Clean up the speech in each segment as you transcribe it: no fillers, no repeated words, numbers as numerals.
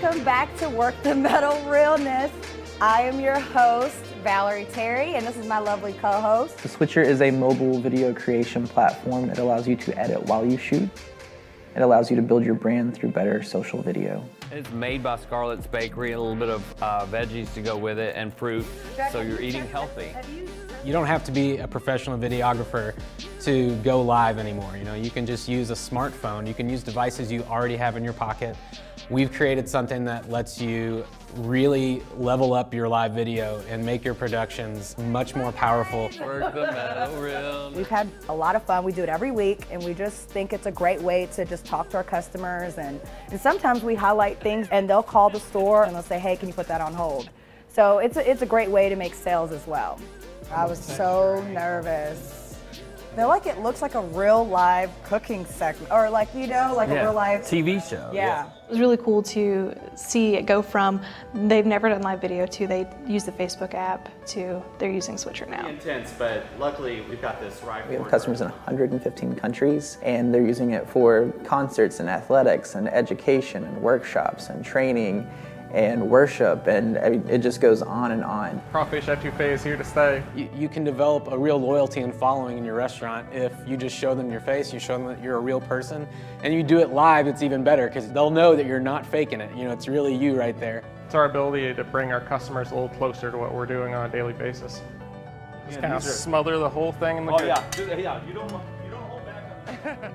Welcome back to Work the Metal Realness. I am your host, Valerie Terry, and this is my lovely co-host. The Switcher is a mobile video creation platform. It allows you to edit while you shoot. It allows you to build your brand through better social video. It's made by Scarlett's Bakery, a little bit of veggies to go with it and fruit, so you're eating healthy. You don't have to be a professional videographer to go live anymore. You know, you can just use a smartphone. You can use devices you already have in your pocket. We've created something that lets you really level up your live video and make your productions much more powerful. Work the metal real. We've had a lot of fun. We do it every week, and we just think it's a great way to just talk to our customers. And sometimes we highlight things, and they'll call the store and they'll say, hey, can you put that on hold? So it's a great way to make sales as well. I was so nervous. I feel like it looks like a real live cooking segment, or like, you know, like a real live TV show. Yeah. It was really cool to see it go from they've never done live video to they use the Facebook app to they're using Switcher now. Intense, but luckily we've got this right. We have customers in 115 countries, and they're using it for concerts and athletics and education and workshops and training and worship, and I mean, it just goes on and on. Crawfish Etouffee is here to stay. You can develop a real loyalty and following in your restaurant if you just show them your face, you show them that you're a real person, and you do it live. It's even better because they'll know that you're not faking it. You know, it's really you right there. It's our ability to bring our customers a little closer to what we're doing on a daily basis. Just kind of smother the whole thing in the Oh yeah, you don't hold back.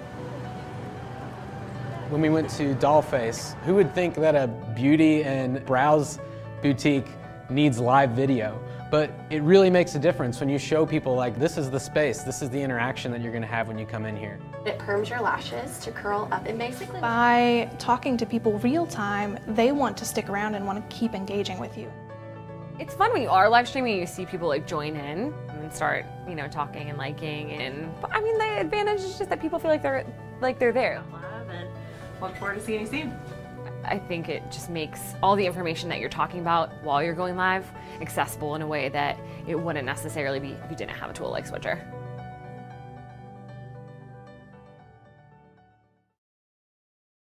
When we went to Dollface, who would think that a beauty and brows boutique needs live video? But it really makes a difference when you show people, like, this is the space, this is the interaction that you're going to have when you come in here. It perms your lashes to curl up, and basically By talking to people real time, they want to stick around and want to keep engaging with you. It's fun when you are live streaming and you see people like join in and start, you know, talking and liking. And I mean, the advantage is just that people feel like they're there. look forward to seeing you soon. I think it just makes all the information that you're talking about while you're going live accessible in a way that it wouldn't necessarily be if you didn't have a tool like Switcher.